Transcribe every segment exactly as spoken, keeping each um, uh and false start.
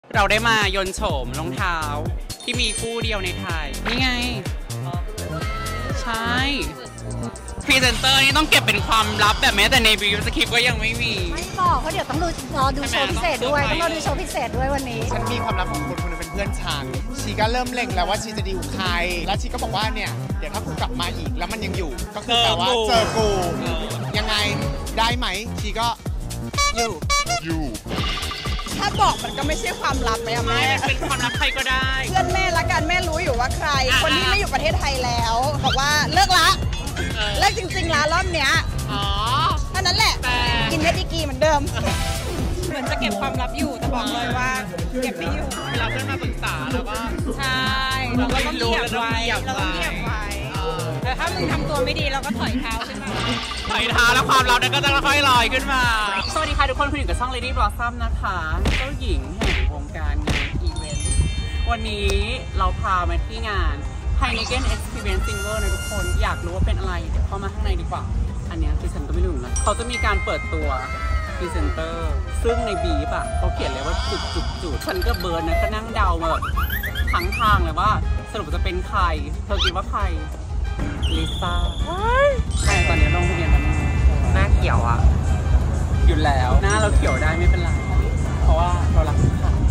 เราได้มายนโฉมรองเท้าที่มีคู่เดียวในไทยนี่ไงใช่พรีเซนเตอร์นี่ต้องเก็บเป็นความลับแบบแม้แต่ในบรีฟสคริปต์ก็ยังไม่มีไม่บอกเพราะเดี๋ยวต้องดูรอดูโชว์พิเศษด้วยต้องรอดูโชว์พิเศษด้วยวันนี้ฉันมีความลับของคนคนนึงเป็นเพื่อนฉันชีก็เริ่มเล็งแล้วว่าชีจะดีกับใครแล้วชีก็บอกว่าเนี่ยเดี๋ยวถ้ากูกลับมาอีกแล้วมันยังอยู่ก็คือแปลว่าเจอกูยังไงได้ไหมชีก็อยู่อยู่ถ้าบอกมันก็ไม่ใช่ความลับไหมอะแม่เป็นความลับใครก็ได้เพื่อนแม่ละกันแม่รู้อยู่ว่าใครคนที่ไม่อยู่ประเทศไทยแล้วบอกว่าเลิกละเลิกจริงๆละรอบเนี้ยอ๋อเท่านั้นแหละกินเม็ดอีกีเหมือนเดิมเหมือนจะเก็บความลับอยู่แต่บอกเลยว่าเก็บไม่อยู่เวลาเพื่อนมาปรึกษาแล้วก็ใช่เราก็ต้องเก็บไว้เราต้องเก็บไว้แต่ถ้ามึงทำตัวไม่ดีเราก็ถอยเท้าขึ้นมาถอยเท้าแล้วความลับนั้นก็จะค่อยๆลอยขึ้นมาสวัสดีค่ะทุกคนคุณอยู่กับช่อง Lady Blossom นะคะเจ้าหญิงแห่งวงการงานอีเวนต์วันนี้เราพามาที่งาน Heineken Experience Silver นะทุกคนอยากรู้ว่าเป็นอะไรเดี๋ยวเข้ามาข้างในดีกว่าอันนี้คือฉันก็ไม่รู้นะเขาจะมีการเปิดตัวพรีเซนเตอร์ซึ่งในบีฟอ่ะเขาเขียนเลยว่าจุดจุดจุดฉันก็เบิร์นนะก็นั่งเดามาแบบทั้งทางเลยว่าสรุปจะเป็นใครเธอคิดว่าใครลิซ่าแต่ตอนนี้ลงทะเบียนแล้วหน้าเขียวอ่ะอยู่แล้วหน้าเราเขียวได้ไม่เป็นไรเพราะว่าเรารักลูกค้า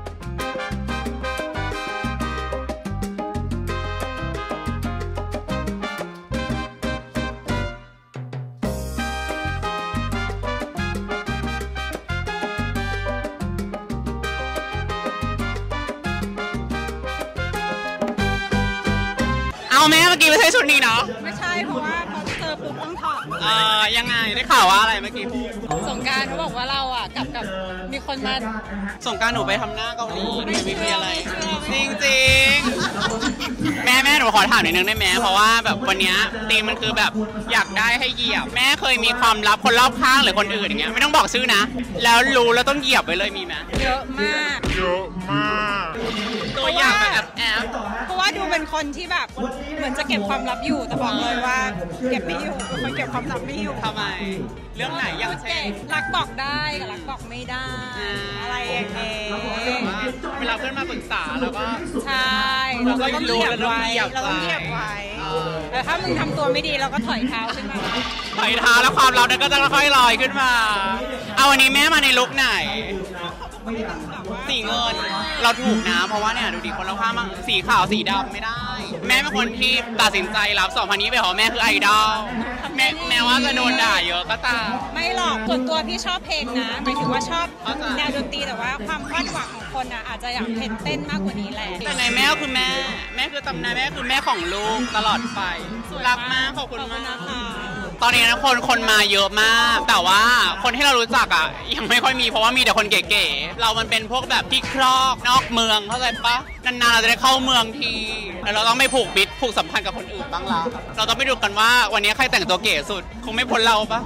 เอาแม่เมื่อกี้ไม่ใช่ชุดนี้เนาะไม่ใช่เพราะว่าพอเจอปุ๊บต้องถอดเอ่อยังไงได้ข่าวว่าอะไรเมื่อกี้พูดสงการเขาบอกว่าเราอ่ะกับกับมีคนมาสงการหนูไปทำหน้าเกาหลีไม่มีอะไรจริงจริงแม่แม่หนูขอถามนิดนึงได้ไหมเพราะว่าแบบวันนี้ธีมมันคือแบบอยากได้ให้เหยียบแม่เคยมีความลับคนรอบข้างหรือคนอื่นอย่างเงี้ยไม่ต้องบอกชื่อนะแล้วรู้แล้วต้องเหยียบไปเลยมีไหมเยอะมากเยอะมากตัวอย่างแบบแอบเพราะว่าดูเป็นคนที่แบบเหมือนจะเก็บความลับอยู่แต่บอกเลยว่าเก็บไม่อยู่เป็นคนเก็บความลับไม่อยู่ทำไมเรื่องไหนอย่างเช่นรักบอกได้กับรักบอกไม่ได้อะไรอย่างเงี้ยเวลาเพื่อนมาปรึกษาแล้วก็ใช่เราก็ต้องเก็บไว้เราต้องเก็บไว้แต่ถ้ามึงทำตัวไม่ดีเราก็ถอยเท้าขึ้นมาถอยเท้าแล้วความลับนั้นก็จะค่อยๆลอยขึ้นมาเอาวันนี้แม่มาในลุคไหนสีเงินเราถูกนะเพราะว่าเนี่ยดูดิคนเราข้ามมาสีขาวสีดำไม่ได้แม่เป็นคนที่ตัดสินใจรับสองพันนี้ไปเพราะแม่คือไอดอลแม่แม้ว่าจะโดนด่าเยอะก็ตามไม่หรอกส่วนตัวพี่ชอบเพลงนะหมายถึงว่าชอบแนวดนตรีแต่ว่าความคาดหวังของคนอ่ะอาจจะอยากเห็นเต้นมากกว่านี้แหละแต่ในแม่คือแม่แม่คือตำนานแม่คือแม่ของลูกตลอดไปรักมากขอบคุณมากนะคะตอนนี้นะคนคนมาเยอะมากแต่ว่าคนที่เรารู้จักอ่ะยังไม่ค่อยมีเพราะว่ามีแต่คนเก๋ๆเรามันเป็นพวกแบบที่ครอกนอกเมืองเข้าใจปะนานๆเราจะได้เข้าเมืองทีแล้วเราต้องไม่ผูกมิตรผูกสัมพันธ์กับคนอื่นบ้างละเราต้องไปดูกันว่าวันนี้ใครแต่งตัวเก๋สุดคงไม่พ้นเราปะ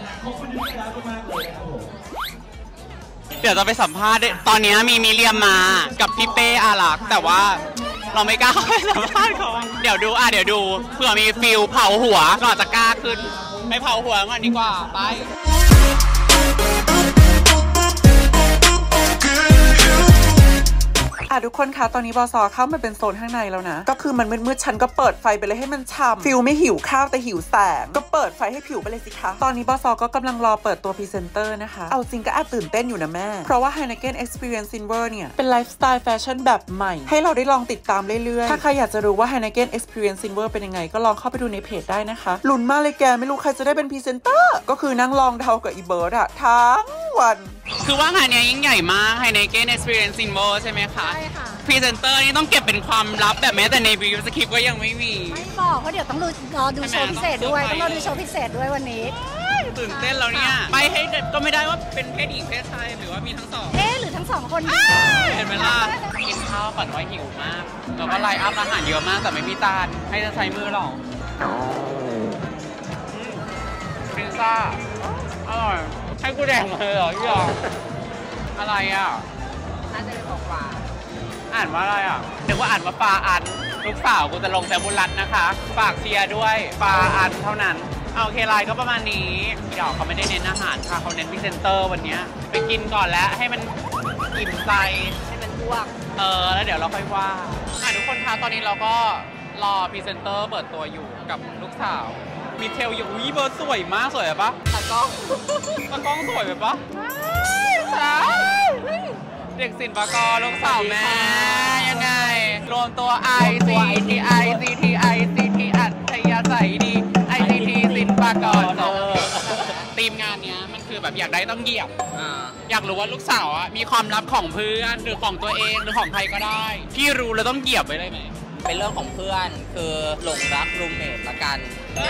เดี๋ยวจะไปสัมภาษณ์ตอนนี้มีมิเรียมมากับพี่เป้อารักษ์แต่ว่าเราไม่กล้าไปสัมภาษณ์เขาเดี๋ยวดูอ่ะเดี๋ยวดูเผื่อมีฟิลเผาหัวก็อาจจะกล้าขึ้นไม่เผาหัวก่อนดีกว่าไปอ่ะทุกคนคะตอนนี้บสเข้ามาเป็นโซนข้างในแล้วนะก็คือมันมืดๆฉันก็เปิดไฟไปเลยให้มันช่ำฟิลไม่หิวข้าวแต่หิวแสงก็เปิดไฟให้ผิวไปเลยสิคะตอนนี้บสก็กำลังรอเปิดตัวพรีเซนเตอร์นะคะเอาจริงก็แอบตื่นเต้นอยู่นะแม่เพราะว่า Heineken Experience Silver เนี่ยเป็นไลฟ์สไตล์แฟชั่นแบบใหม่ให้เราได้ลองติดตามเรื่อยๆถ้าใครอยากจะรู้ว่า Heineken Experience Silver เป็นยังไงก็ลองเข้าไปดูในเพจได้นะคะลุ้นมากเลยแกไม่รู้ใครจะได้เป็นพรีเซนเตอร์ก็คือนั่งลองเดากับอีเบิร์ดอะทั้งวันคือว่างานนี้ยิ่งใหญ่มาก Heineken Experience Silver ใช่ไหมคะใช่ค่ะพรีเซนเตอร์นี่ต้องเก็บเป็นความลับแบบแม้แต่ในบรีฟสคริปต์ก็ยังไม่มีไม่บอกเพราะเดี๋ยวต้องดูรอดูโชว์พิเศษด้วยต้องรอดูโชว์พิเศษด้วยวันนี้ตื่นเต้นแล้วเนี่ยไปให้ก็ไม่ได้ว่าเป็นเพศหญิงเพศชายหรือว่ามีทั้งสองเอ๊ะหรือทั้งสองคนเห็นไหมล่ะกินข้าวก่อนว่าหิวมากแล้วก็ไลน์อัพอาหารเยอะมากแต่ไม่มีจานให้จะใช้มือหรอกพิซซ่าอร่อยให้กูแดงเลยเหรอพี่หรออะไรอ่ะน่าจะบอกว่าอ่านว่าอะไรอ่ะเดี๋ยวว่าอ่านว่าปลาอันลูกสาวกูจะลงแซมบุรัตนะคะฝากเชียร์ด้วยปลาอันเท่านั้นเอาโอเคไลน์ก็ประมาณนี้พี่ดอกเขาไม่ได้เน้นอาหารค่ะเขาเน้นพรีเซนเตอร์วันนี้ไปกินก่อนแล้วให้มันอิ่มใจให้มันพวกเออแล้วเดี๋ยวเราค่อยว่าอ่ะทุกคนคะตอนนี้เราก็รอพรีเซนเตอร์เปิดตัวอยู่กับลูกสาวมีเทลอยู่อุ้ยเบอร์สวยมากสวยปะตากล้องตากล้องสวยแบบปะสาวเด็กศิลปากรลูกสาวแม่ยังไงรวมตัว I C T I C T I C T อัธยาศัยดี I C T ศิลปากรทีมงานเนี้ยมันคือแบบอยากได้ต้องเหยียบอยากรู้ว่าลูกสาวอ่ะมีความลับของเพื่อนหรือของตัวเองหรือของใครก็ได้พี่รู้แล้วต้องเหยียบไว้ได้ไหมเป็นเรื่องของเพื่อนคือหลงรักรูมเมทละกัน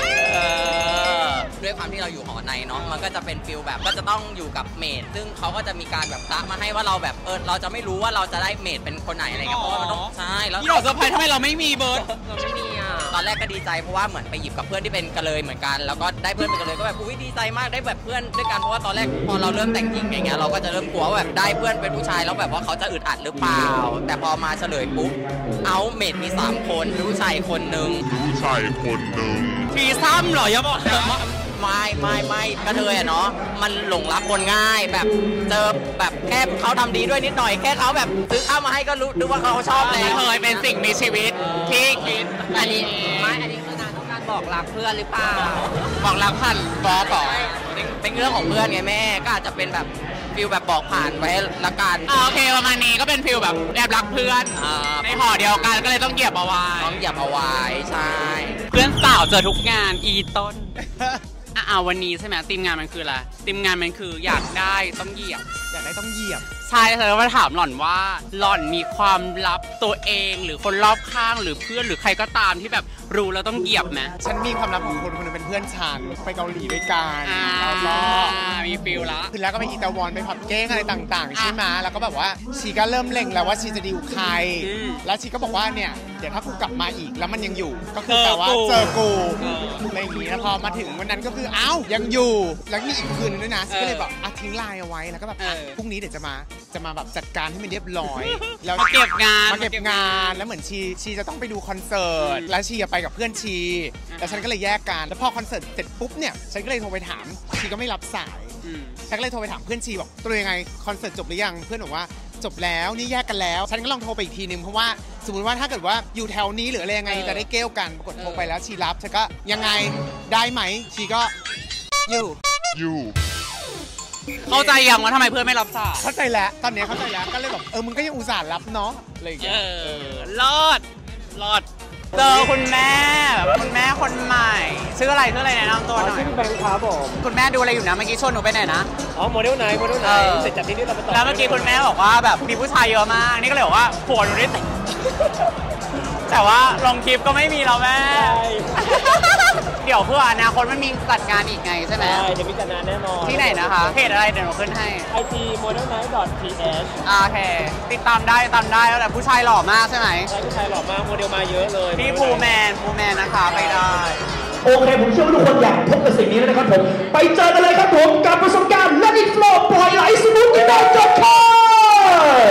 ด้วยความที่เราอยู่หอในเนาะมันก็จะเป็นฟิลแบบก็จะต้องอยู่กับเมทซึ่งเขาก็จะมีการแบบตะมาให้ว่าเราแบบเออเราจะไม่รู้ว่าเราจะได้เมทเป็นคนไหนอะไรเงี้ยเพราะว่ามันต้องใช่แล้วพี่หลอกเซอร์ไพรส์ทำไมเราไม่มีเบิร์ดเราไม่มีอ่ะตอนแรกก็ดีใจเพราะว่าเหมือนไปหยิบกับเพื่อนที่เป็นกระเลยเหมือนกันแล้วก็ได้เพื่อนเป็นกระเลยก็แบบอุ้ยดีใจมากได้แบบเพื่อนด้วยกันเพราะว่าตอนแรกพอเราเริ่มแต่งหญิงอย่างเงี้ยเราก็จะเริ่มกลัวว่าแบบได้เพื่อนเป็นผู้ชายแล้วแบบว่าเขาจะอึดอัดหรือเปล่าแต่พอมาเฉลยปุ๊บเอาเมทมีสามคนผู้ชายคนหนึ่งผู้ชายคนหนึ่งทีซ้ำเหรออย่าบอกนะไม่ไม่ไม่กระเทยอะเนาะมันหลงรักคนง่ายแบบเจอแบบแค่เขาทำดีด้วยนิดหน่อยแค่เขาแบบซื้อข้าวมาให้ก็รู้ดูว่าเขาชอบแล้วเคยเป็นสิ่งมีชีวิตที่คิดอันนี้ไม่อันนี้คือนางต้องการบอกรักเพื่อนหรือเปล่าบอกรักผ่านบอสก่อนเป็นเรื่องของเพื่อนไงแม่ก็อาจจะเป็นแบบฟิลแบบบอกผ่านไว้ละกันโอเคประมาณนี้ก็เป็นฟิลแบบแอบรักเพื่อนในหอเดียวกันก็เลยต้องเหยียบเอาไว้ต้องเหยียบเอาไว้ใช่เพื่อนสาวเจอทุกงานอีต้นอ่าวันนี้ใช่ไหมทีมงานมันคืออะไรทีมงานมันคืออยากได้ต้องเหยียบอยากได้ต้องเหยียบใช่เธอมาถามหล่อนว่าหล่อนมีความลับตัวเองหรือคนรอบข้างหรือเพื่อนหรือใครก็ตามที่แบบรู้แล้วต้องเหยียบไหมฉันมีความลับของคนคนนึงเป็นเพื่อนฉันไปเกาหลีด้วยกันแล้วก็มีฟิลละคือแล้วก็ไปอิตาลีไปผับเก้งอะไรต่างๆใช่ไหมแล้วก็แบบว่าชีก็เริ่มเล็งแล้วว่าชีจะดีลใครแล้วชีก็บอกว่าเนี่ยเดี๋ยวถ้ากูกลับมาอีกแล้วมันยังอยู่ก็คือแปลว่าเจอกูอะไรอย่างนี้แล้วพอมาถึงวันนั้นก็คืออ้าวยังอยู่แล้วมีอีกคืนนึงด้วยนะชีก็เลยแบบทิ้งไลน์เอาไว้แล้วก็แบบพรุ่งนี้เดี๋ยวจะมาจะมาแบบจัดการให้มันเรียบร้อยแล้วมาเก็บงานมาเก็บงานแล้วเหมือนชีชีจะต้องไปดูคอนเสิร์ตแล้วชีไปกับเพื่อนชีแล้วฉันก็เลยแยกกันแล้วพอคอนเสิร์ตเสร็จปุ๊บเนี่ยฉันก็เลยโทรไปถามชีก็ไม่รับสายฉันก็เลยโทรไปถามเพื่อนชีบอกตัวยังไงคอนเสิร์ตจบหรือยังเพื่อนบอกว่าจบแล้วนี่แยกกันแล้วฉันก็ลองโทรไปอีกทีนึงเพราะว่าสมมติว่าถ้าเกิดว่าอยู่แถวนี้หรืออะไรยังไงจะได้เก้วกันปรากฏโทรไปแล้วชีรับฉันก็ยังไงได้ไหมชีก็อยู่อยู่เข้าใจยังว่าทำไมเพื่อนไม่รับสายเข้าใจแล้วตอนนี้เข้าใจแล้วก็เลยแบบเออมึงก็ยังอุตส่าห์รับเนาะอะไรอย่างเงี้ยรอดรอดเจอคุณแม่แบบคุณแม่คนใหม่ชื่ออะไรชื่ออะไรแนะนำตัวหน่อยชื่อแบงค์ครับผมคุณแม่ดูอะไรอยู่นะเมื่อกี้ชวนหนูไปไหนนะอ๋อโมเดลไหนโมเดลไหนเสร็จจากที่นี่เราไปต่อแล้วเมื่อกี้คุณแม่บอกว่าแบบมีผู้ชายเยอะมากนี่ก็เลยบอกว่าผัวหนูได้แต่ว่าลงคลิปก็ไม่มีแล้วแม่เดี๋ยวเพื่ออนาคตมันมีจัดงานอีกไงใช่ไหมใช่เดี๋ยวมีจัดงานแน่นอนที่ไหนนะคะเพจอะไรเดี๋ยวหนูขึ้นให้ไอ จี โมเดลไนท์ ดอท ที เอชโอเคติดตามได้ติดตามได้แล้วแต่ผู้ชายหล่อมากใช่ไหมใช่ผู้ชายหล่อมากโมเดลมาเยอะเลยพี่ภูแมนภูแมนนะคะไปได้โอเคผมเชื่อว่าทุกคนอยากพบกับสิ่งนี้นะครับผมไปเจอกันเลยครับผมกับประสบการณ์ Let It Flow ปล่อยไหลสมูทกันจบกัน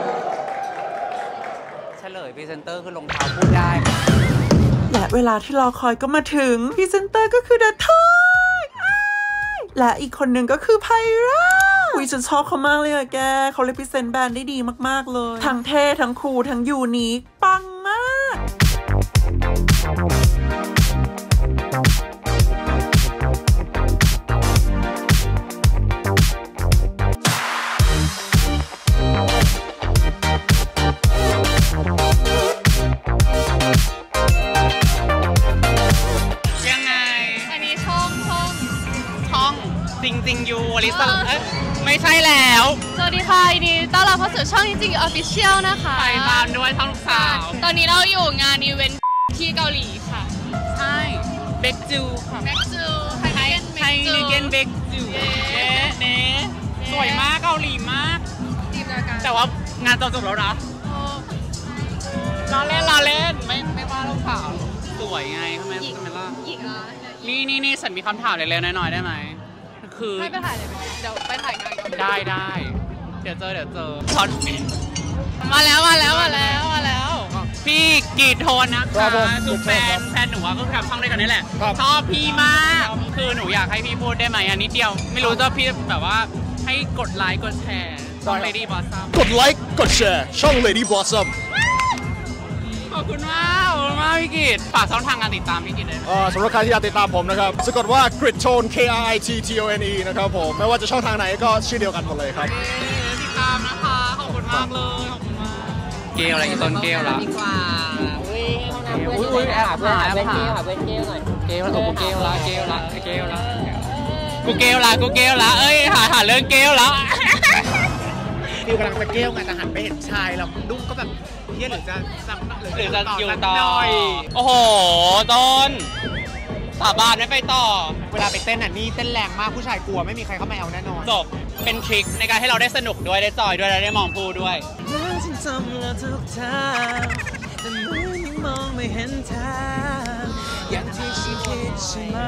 เฉลยพรีเซนเตอร์คือรองเท้าพูดได้และเวลาที่รอคอยก็มาถึงพรีเซนเตอร์ก็คือเดอะทอยและอีกคนหนึ่งก็คือไพร่าอุ้ยฉันชอบเขามากเลยอะแกเขาเลพิเซนต์แบรนด์ได้ดีมากๆเลยทั้งเท่ทั้งคูลทั้งยูนิคปังมากจริงจริงยูอลิซาไม่ใช่แล้วสวัสดีค่ะยินดีต้อนรับเข้าสู่ช่องจริงๆออฟฟิเชียลนะคะไปตามด้วยช่องลูกสาวตอนนี้เราอยู่งานอีเวนต์ที่เกาหลีค่ะใช่เบกจูค่ะเบกจูไทยไทยนิเกนเบกจูเน่เน่สวยมากเกาหลีมากแต่ว่างานจบจบแล้วนะรอเล่นรอเล่นไม่ไม่ว่าลูกสาวสวยไงทำไมทำไมล่ะนี่นี่นี่ฉันมีคำถามเล็กๆน้อยๆได้ไหมคือให้ไปถ่ายเลยเดี๋ยวไปถ่ายงานกันได้ได้เดี๋ยวเจอเดี๋ยวเจอช็อตมาแล้วมาแล้วมาแล้วมาแล้วพี่กีโทนนะคะคือแฟนแฟนหนูก็คือทำช่องด้วยกันนี่แหละชอบพี่มากคือหนูอยากให้พี่พูดได้ไหมอันนี้เดียวไม่รู้จะพี่แบบว่าให้กดไลค์กดแชร์ช่อง Lady Blossom กดไลค์กดแชร์ช่อง Lady Blossom ขอบคุณมากขอบคุณมากพี่กิตฝากช่องทางการติดตามพี่กิตเลยเอ่อสำหรับใครที่อยากติดตามผมนะครับสะกดว่า Grit Tone K R I T T O N E นะครับผมไม่ว่าจะช่องทางไหนก็ชื่อเดียวกันหมดเลยครับติดตามนะคะขอบคุณมากเลยขอบคุณมากเกลอะไรอีต้นเกลละดีกว่าอุ้ยห้องน้ำเพื่อนอุ้ยแอบหาแอบหาเกลหาเพื่อนเกลหน่อยเกลโอ้กูเกลละเกลละเกลละกูเกลละกูเกลละเอ้ยหาหาเรื่องเกลละฟิวกำลังจะเกลไงแต่หันไปเห็นชายแล้วดุ้งก็แบบเฮียหรือจะหรือจะอยู่ต่อโอ้โหต้นสาบานไม่ไปต่อเวลาไปเต้นอ่ะนี่เต้นแรงมากผู้ชายกลัวไม่มีใครเข้ามาเอาแน่นอนจบเป็นทริคในการให้เราได้สนุกด้วยได้จอยด้วยและได้มองผู้ด้วยแต่มือยังมองไม่เห็นทางอย่างที่ฉันคิดใช่ไหม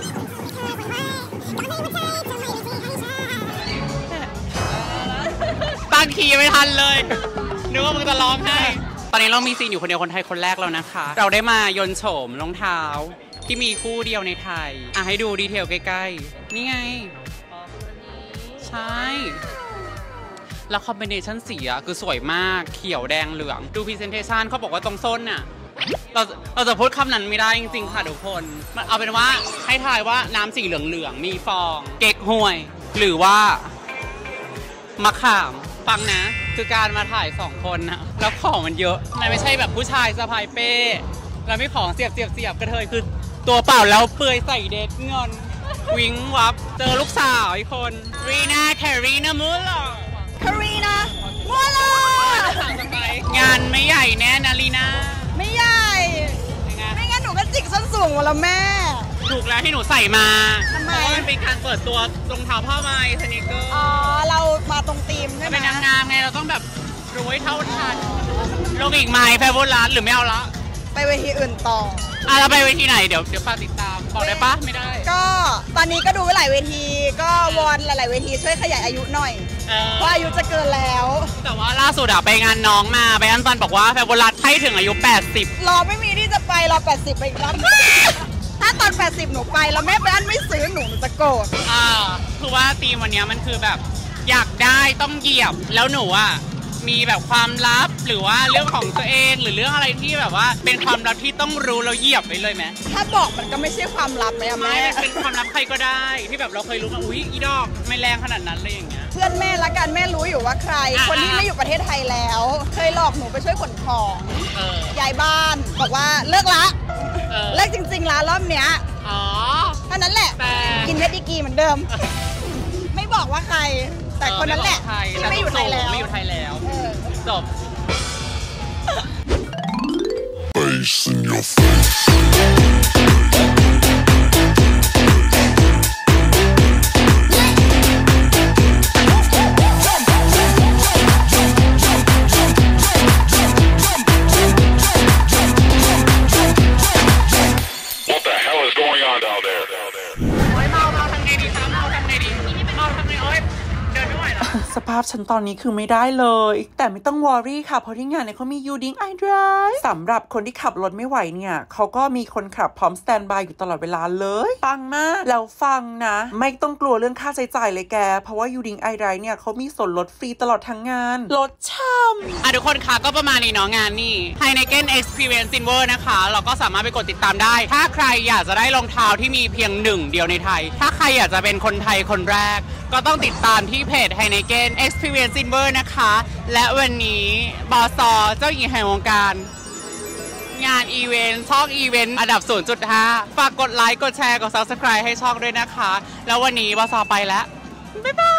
ตั้งคีย์ไม่ทันเลยนึกว่ามึงจะร้องไห้ตอนนี้เรามีซีนอยู่คนเดียวคนไทยคนแรกแล้วนะคะเราได้มายนโฉมรองเท้าที่มีคู่เดียวในไทยอ่ะให้ดูดีเทลใกล้ๆนี่ไงใช่แล้วคอมบิเนชันสีอะคือสวยมากเขียวแดงเหลืองดูพรีเซนเทชันเขาบอกว่าตรงส้นน่ะเราเราจะพูดคำนั้นไม่ได้จริงๆค่ะทุกคนเอาเป็นว่าให้ทายว่าน้ำสีเหลืองๆมีฟองเก๊กฮวยหรือว่ามะขามฟังนะคือการมาถ่ายสองคนนะแล้วของมันเยอะมันไม่ใช่แบบผู้ชายสะพายเป้แล้วไม่ของเสียบเสียบเสียบกระเทยคือตัวเปล่าแล้วเปลือยใส่เด็ดเงินวิงวับเจอลูกสาวอีกคนรีนาแครีนามูลคารีนามัวลงานไม่ใหญ่แน่นะลีน่าไม่ใหญ่ไม่งั้นหนูก็จิกส้นสูงหมดแล้วแม่ถูกแล้วที่หนูใส่มาทำไมเพราะมันเป็นการเปิดตัวรองเท้าผ้าใบสนิเกอร์อ๋อเรามาตรงธีมใช่ไหมเป็นนางงามไงเราต้องแบบรวยเท่าทันลงอีกไหมแฟร์โบราณหรือไม่เอาละไปเวทีอื่นต่ออ่ะเราไปเวทีไหนเดี๋ยวเดี๋ยวฝากติดตามบอกได้ปะไม่ได้ก็ตอนนี้ก็ดูหลายเวทีก็วอนหลายๆเวทีช่วยขยายอายุหน่อยเพราะอายุจะเกินแล้วแต่ว่าล่าสุดอะไปงานน้องมาไปอันซันบอกว่าแฟร์โบราณให้ถึงอายุแปดสิบรอไม่มีที่จะไปรอแปดสิบไปอีกรอบถ้าตอนแปดสิบหนูไปแล้วแม่บ้านไม่ซื้อหนูจะโกรธอ่าคือว่าธีมวันนี้มันคือแบบอยากได้ต้องเหยียบแล้วหนูอะมีแบบความลับหรือว่าเรื่องของตัวเองหรือเรื่องอะไรที่แบบว่าเป็นความลับที่ต้องรู้เราเหยียบไปเลยไหมถ้าบอกมันก็ไม่ใช่ความลับไหมไม่เป็นความลับใครก็ได้ที่แบบเราเคยรู้มาอุ้ยอีดอกไม่แรงขนาดนั้นเลยอย่างเงี้ยเพื่อนแม่ละกันแม่รู้อยู่ว่าใครคนที่ไม่อยู่ประเทศไทยแล้วเคยหลอกหนูไปช่วยขนของย้ายบ้านบอกว่าเลิกละเลิกจริงๆละรอบเนี้ยอ๋อเท่านั้นแหละกินเพชรดีกีเหมือนเดิมไม่บอกว่าใครแต่คนนั้นแหละที่ไม่อยู่ไทยแล้วไม่อยู่ไทยแล้วจบ Face in your face What the hell is going on down there? โอ้ยเมาเมาทำไงดีคะเมาทำไงดีเมาทำไงโอ้ยสภาพฉันตอนนี้คือไม่ได้เลยแต่ไม่ต้องวอรี่ค่ะเพราะที่งานเนี่ยเขามี Uding iDrive สำหรับคนที่ขับรถไม่ไหวเนี่ยเขาก็มีคนขับพร้อมสแตนบายอยู่ตลอดเวลาเลยฟังมากแล้วฟังนะไม่ต้องกลัวเรื่องค่าใช้จ่ายเลยแกเพราะว่า Uding iDrive เนี่ยเขามีส่วนลดฟรีตลอดทั้งงานลดช่ำอ่ะทุกคนค่ะก็ประมาณนี้เนาะงานนี่ Heineken Experience Silver นะคะเราก็สามารถไปกดติดตามได้ถ้าใครอยากจะได้รองเท้าที่มีเพียงหนึ่งเดียวในไทยถ้าใครอยากจะเป็นคนไทยคนแรกก็ต้องติดตามที่เพจ Heineken Experience Silver นะคะและวันนี้บส.เจ้าหญิงแห่งวงการงานอีเวนต์ช่องอีเวนต์อันดับ ศูนย์จุดห้า ฝากกดไลค์กดแชร์กด ซับสไครบ์ ให้ช่องด้วยนะคะแล้ววันนี้บส.ไปแล้วบ๊ายบาย